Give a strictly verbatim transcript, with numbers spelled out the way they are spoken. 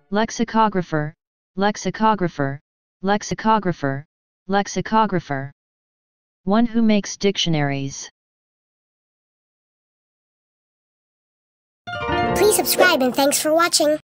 lexicographer, lexicographer, lexicographer, lexicographer. One who makes dictionaries. Please subscribe and thanks for watching.